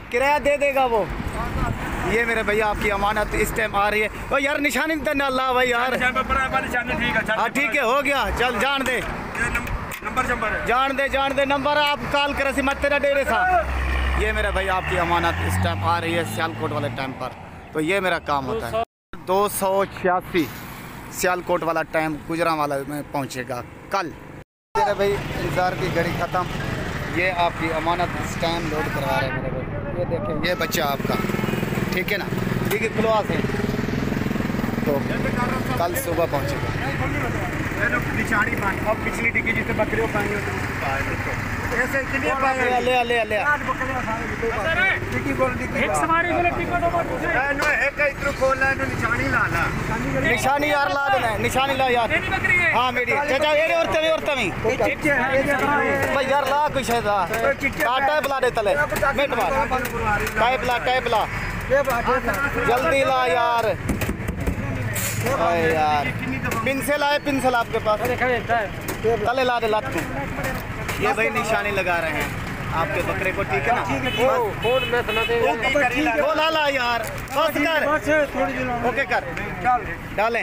किराया दे देगा वो। ये मेरे भैया आपकी अमानत इस टाइम आ रही है। ओ यार निशानी तो अल्लाह भाई यार। हाँ ठीक है, हो गया, चल जान दे जान दे नंबर आप कॉल करे सी मत तेरा डेरे सा। ये मेरे भाई आपकी अमानत इस टाइम आ रही है सियालकोट वाले टाइम पर। तो ये मेरा काम होता है। 286 सियालकोट वाला टाइम गुजरांवाला में पहुंचेगा कल। मेरे भाई इंतज़ार की घड़ी ख़त्म। ये आपकी अमानत इस टाइम लोड करवा रहे हैं मेरे भाई। ये देखें, ये बच्चा आपका, ठीक है ना, ठीक है, खुलवा से तो कल सुबह पहुंचेगा। अब पिछली डिग्गी जितने बकरियों निशानी यार ला देना, निशानी ला यार। हाँ मेरी चाचा ये औरतें भाई यार ला कुछ है टाइप ला दे तले मिनट बाद टाइप ला जल्दी ला यार। यार पिंसिल आपके पास तले ला दे लात को। ये भाई निशानी लगा रहे हैं आपके बकरे को, ठीक है ना। वो ला यार बस कर, ओके कर डालें।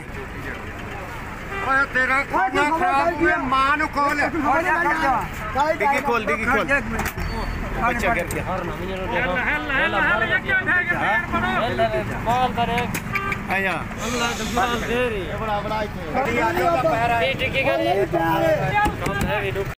तेरा मान खोल डिग्गी खोल बच्चा गिर गया।